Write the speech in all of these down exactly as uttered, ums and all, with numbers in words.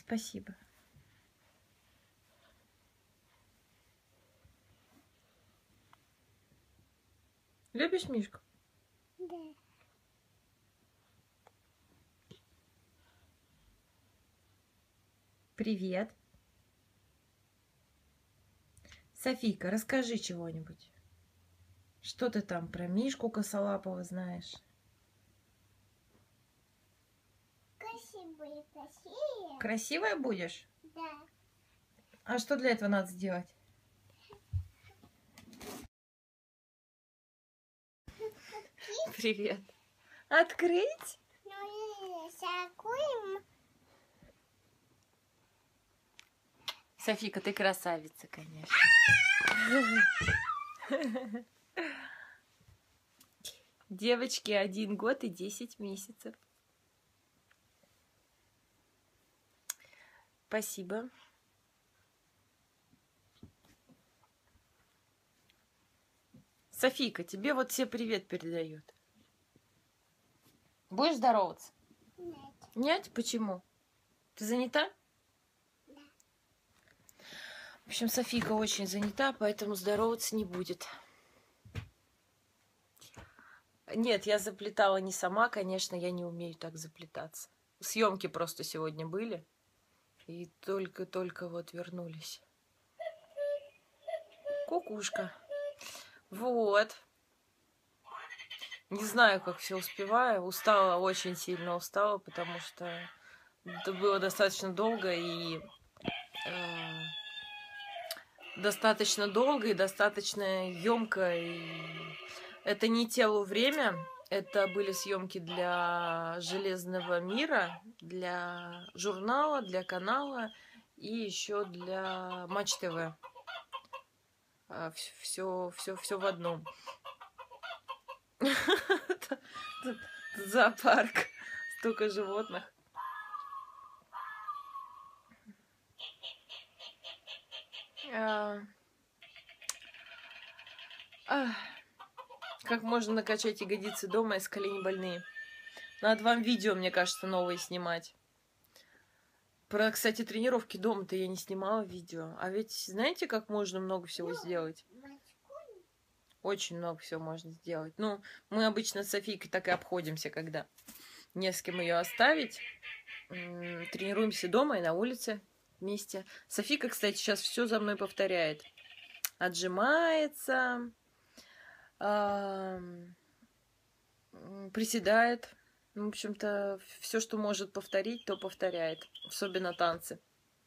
Спасибо. Любишь Мишку? Да. Привет. Софийка, расскажи чего-нибудь. Что ты там про Мишку Косолапова знаешь? Красивые, красивые. Красивая будешь? Да. А что для этого надо сделать? Привет. Открыть? Ну и закроем. Софийка, ты красавица, конечно. Девочке один год и десять месяцев. Спасибо. Софийка, тебе вот все привет передают. Будешь здороваться? Нет. Нет? Почему? Ты занята? Да. В общем, Софийка очень занята, поэтому здороваться не будет. Нет, я заплетала не сама, конечно, я не умею так заплетаться. Съемки просто сегодня были. И только-только вот вернулись. Кукушка. Вот. Не знаю, как все успеваю. Устала, очень сильно устала, потому что это было достаточно долго и э, достаточно долго и достаточно емко. И это не телу время. Это были съемки для Железного мира, для журнала, для канала и еще для Матч ТВ. Все, все, все в одном. Зоопарк. Столько животных. А... А... Как можно накачать ягодицы дома, если колени больные? Надо вам видео, мне кажется, новые снимать. Про, кстати, тренировки дома-то я не снимала видео. А ведь знаете, как можно много всего сделать? Очень много всего можно сделать. Ну, мы обычно с Софийкой так и обходимся, когда не с кем ее оставить. Тренируемся дома и на улице вместе. Софийка, кстати, сейчас все за мной повторяет. Отжимается, приседает. В общем-то, все, что может повторить, то повторяет. Особенно танцы.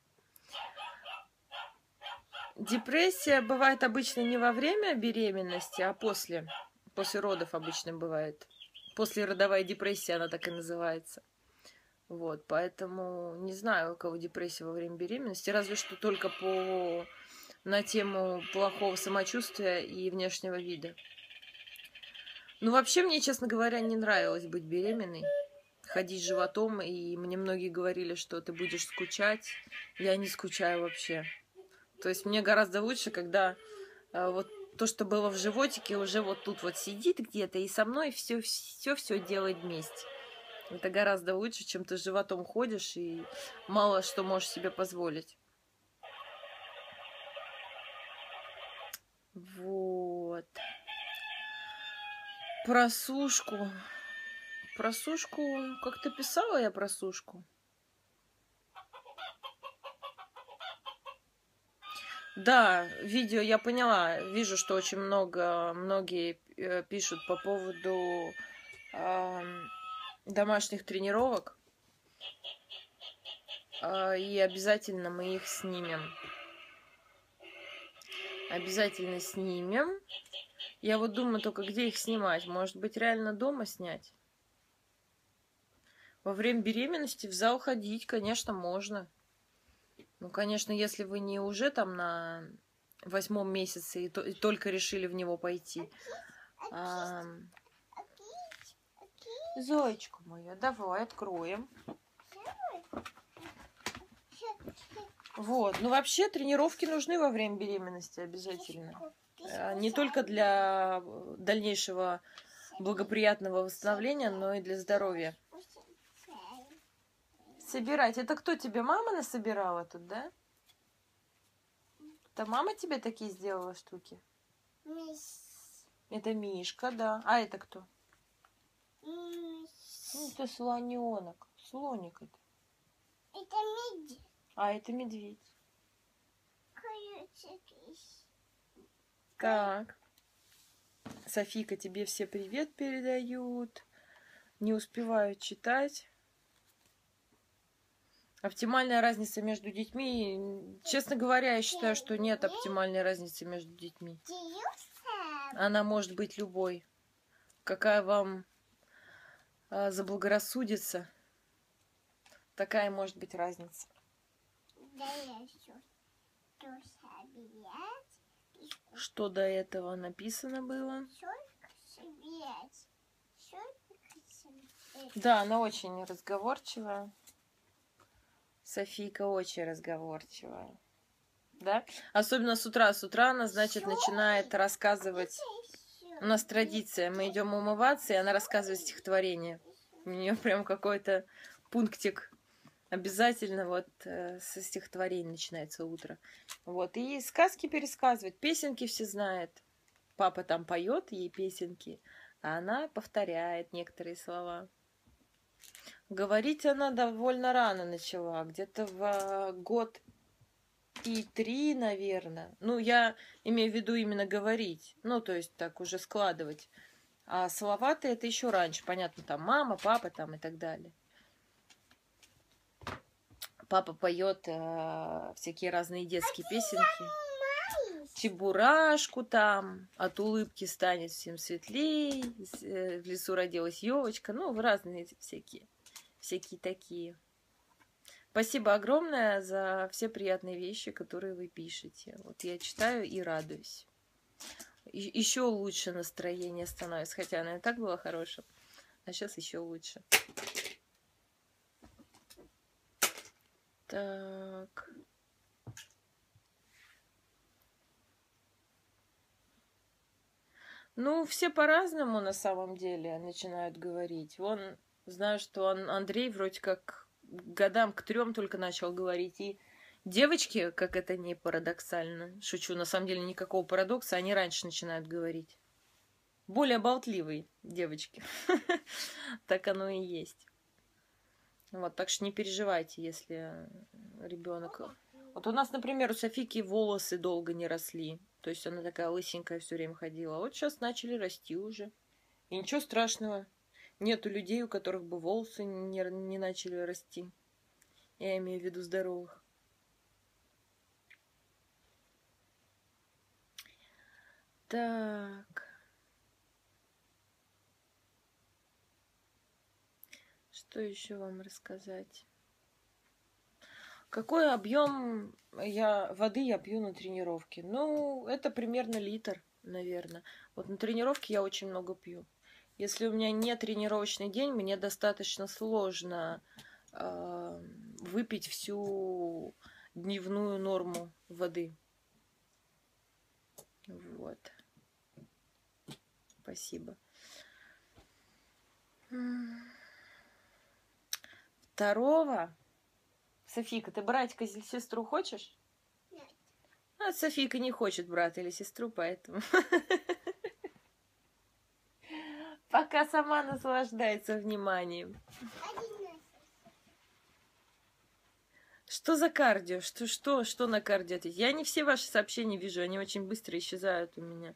Депрессия бывает обычно не во время беременности, а после. После родов обычно бывает. Послеродовая депрессия, она так и называется. Вот, поэтому не знаю, у кого депрессия во время беременности, разве что только по на тему плохого самочувствия и внешнего вида. Ну, вообще, мне, честно говоря, не нравилось быть беременной, ходить с животом, и мне многие говорили, что ты будешь скучать. Я не скучаю вообще. То есть мне гораздо лучше, когда э, вот то, что было в животике, уже вот тут вот сидит где-то и со мной все, все, все делает вместе. Это гораздо лучше, чем ты с животом ходишь и мало что можешь себе позволить. Вот. Про сушку. Про сушку. Как-то писала я про сушку. Да, видео я поняла. Вижу, что очень много, многие пишут по поводу э, домашних тренировок. Э, и обязательно мы их снимем. Обязательно снимем. Я вот думаю только, где их снимать. Может быть, реально дома снять? Во время беременности в зал ходить, конечно, можно. Ну, конечно, если вы не уже там на восьмом месяце и, то, и только решили в него пойти. А... Зоечка моя, давай откроем. Вот. Ну, вообще, тренировки нужны во время беременности обязательно. Не только для дальнейшего благоприятного восстановления, но и для здоровья. собирать. Это кто тебе? Мама насобирала тут, да? Это мама тебе такие сделала штуки? Мисс. Это Мишка, да. А это кто? Мисс. Ну, это слоненок. Слоник это. Это медведь. А это медведь. Колючий. Так. Софийка, тебе все привет передают. Не успеваю читать. Оптимальная разница между детьми. Честно говоря, я считаю, что нет оптимальной разницы между детьми. Она может быть любой. Какая вам а, заблагорассудится, такая может быть разница. Что до этого написано было? Да, она очень разговорчивая. Софийка очень разговорчивая. Да? Особенно с утра. С утра она, значит, начинает рассказывать. У нас традиция. Мы идем умываться, и она рассказывает стихотворение. У нее прям какой-то пунктик. Обязательно вот э, со стихотворения начинается утро. Вот. И сказки пересказывает. Песенки все знает. Папа там поет ей песенки, а она повторяет некоторые слова. Говорить она довольно рано начала. Где-то в год и три, наверное. Ну, я имею в виду именно говорить. Ну, то есть так уже складывать. А слова-то это еще раньше. Понятно, там мама, папа там и так далее. Папа поет э, всякие разные детские песенки. Чебурашку там, от улыбки станет всем светлей, в лесу родилась елочка. Ну, разные всякие, всякие такие. Спасибо огромное за все приятные вещи, которые вы пишете. Вот я читаю и радуюсь. И, еще лучше настроение становится, хотя оно и так было хорошим, а сейчас еще лучше. Так. Ну, все по-разному на самом деле начинают говорить. Вон, знаю, что он, Андрей вроде как годам к трем только начал говорить. И девочки, как это не парадоксально, шучу, на самом деле никакого парадокса, они раньше начинают говорить. Более болтливые девочки. Так оно и есть. Вот, так что не переживайте, если ребенок... Вот у нас, например, у Софийки волосы долго не росли. То есть она такая лысенькая все время ходила. А вот сейчас начали расти уже. И ничего страшного. Нету людей, у которых бы волосы не, не начали расти. Я имею в виду здоровых. Так. Что еще вам рассказать? Какой объем я, воды я пью на тренировке? Ну, это примерно литр, наверное. Вот на тренировке я очень много пью. Если у меня не тренировочный день, мне достаточно сложно э, выпить всю дневную норму воды. Вот. Спасибо. Второго. Софийка, ты братика или сестру хочешь? Нет. А Софийка не хочет брата или сестру, поэтому... Пока сама наслаждается вниманием. Что за кардио? Что, что, что на кардио? Я не все ваши сообщения вижу, они очень быстро исчезают у меня.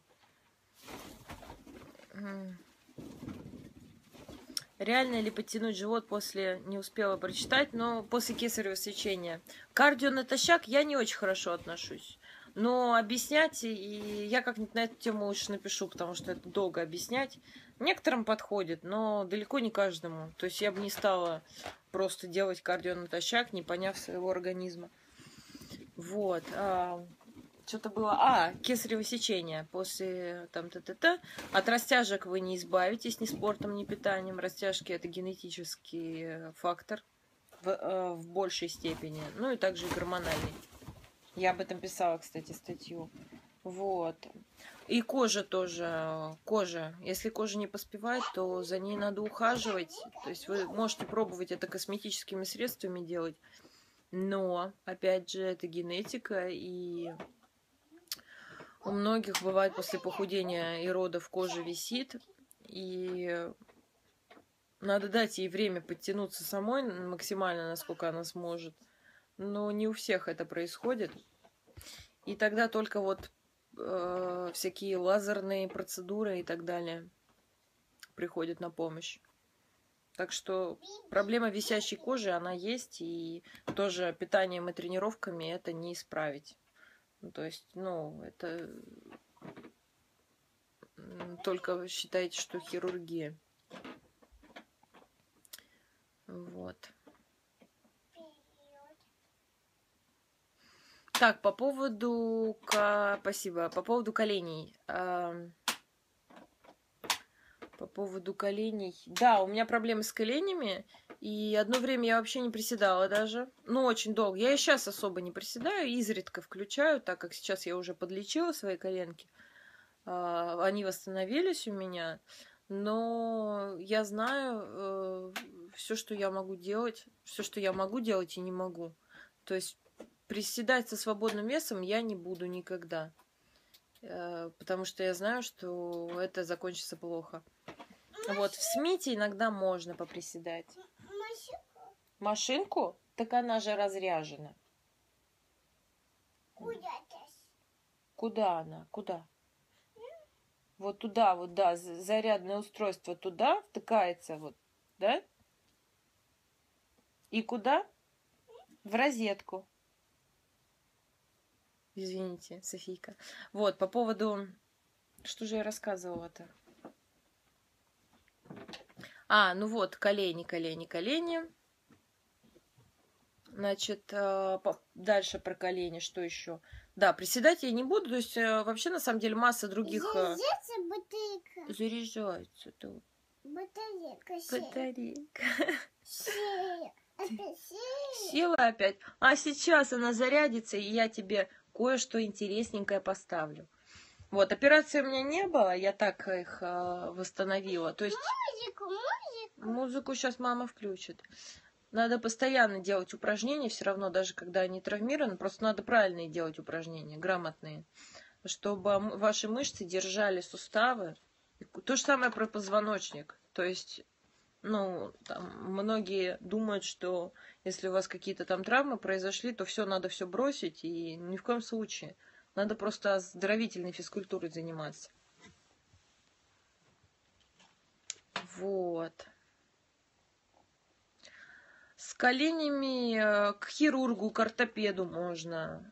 Реально ли подтянуть живот после, не успела прочитать, но после кесарево сечения. Кардио натощак я не очень хорошо отношусь. Но объяснять, и я как-нибудь на эту тему лучше напишу, потому что это долго объяснять. Некоторым подходит, но далеко не каждому. То есть я бы не стала просто делать кардио натощак, не поняв своего организма. Вот. А, что-то было... А, кесарево сечение. После там т-т-т. От растяжек вы не избавитесь ни спортом, ни питанием. Растяжки — это генетический фактор в, в большей степени. Ну и также и гормональный. Я об этом писала, кстати, статью. Вот. И кожа тоже, кожа. Если кожа не поспевает, то за ней надо ухаживать. То есть вы можете пробовать это косметическими средствами делать. Но, опять же, это генетика, и у многих бывает после похудения и родов кожа висит, и надо дать ей время подтянуться самой максимально, насколько она сможет. Но не у всех это происходит. И тогда только вот э, всякие лазерные процедуры и так далее приходят на помощь. Так что проблема висящей кожи, она есть, и тоже питанием и тренировками это не исправить. Ну, то есть, ну, это только считайте, что хирургия. Вот. Так, по поводу... Спасибо. По поводу коленей. По поводу коленей. Да, у меня проблемы с коленями. И одно время я вообще не приседала даже. Ну, очень долго. Я и сейчас особо не приседаю. Изредка включаю, так как сейчас я уже подлечила свои коленки. Они восстановились у меня. Но я знаю все, что я могу делать. Все, что я могу делать и не могу. То есть приседать со свободным весом я не буду никогда. Потому что я знаю, что это закончится плохо. Вот, в Смите иногда можно поприседать. Машинку? Машинку? Так она же разряжена. Куда? Куда она? Куда? Вот туда, вот, да, зарядное устройство туда втыкается, вот, да? И куда? В розетку. Извините, Софийка. Вот, по поводу... Что же я рассказывала-то? А, ну вот, колени, колени, колени. Значит, дальше про колени, что еще? Да, приседать я не буду, то есть вообще, на самом деле, масса других... Заряжается батарейка. Заряжается, да. Батарейка. Батарейка. Села. Опять села. Села опять. А сейчас она зарядится, и я тебе кое-что интересненькое поставлю. Вот, операции у меня не было, я так их э, восстановила. То есть Музыку, музыку. Музыку сейчас мама включит. Надо постоянно делать упражнения, все равно, даже когда они травмированы, просто надо правильные делать упражнения, грамотные, чтобы ваши мышцы держали суставы. То же самое про позвоночник. То есть, ну, там, многие думают, что если у вас какие-то там травмы произошли, то все, надо все бросить, и ни в коем случае. Надо просто оздоровительной физкультурой заниматься. Вот. С коленями к хирургу, к ортопеду можно,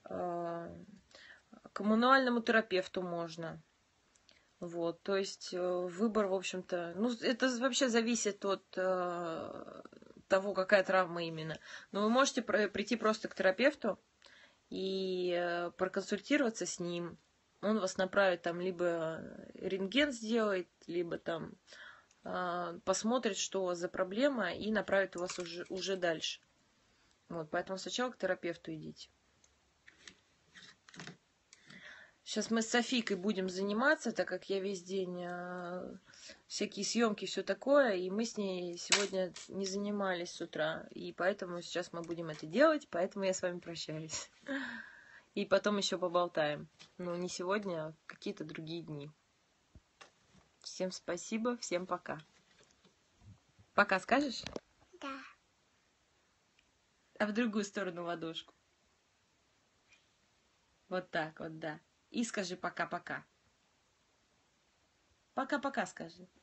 к мануальному терапевту можно. Вот, то есть выбор, в общем-то, ну, это вообще зависит от того, какая травма именно. Но вы можете прийти просто к терапевту и проконсультироваться с ним. Он вас направит там, либо рентген сделает, либо там посмотрит, что у вас за проблема, и направит вас уже, уже дальше. Вот, поэтому сначала к терапевту идите. Сейчас мы с Софийкой будем заниматься, так как я весь день э, всякие съемки, все такое, и мы с ней сегодня не занимались с утра, и поэтому сейчас мы будем это делать, поэтому я с вами прощаюсь. И потом еще поболтаем. Ну, не сегодня, а какие-то другие дни. Всем спасибо, всем пока. Пока скажешь? Да. А в другую сторону ладошку. Вот так вот, да. И скажи пока-пока. Пока-пока скажи.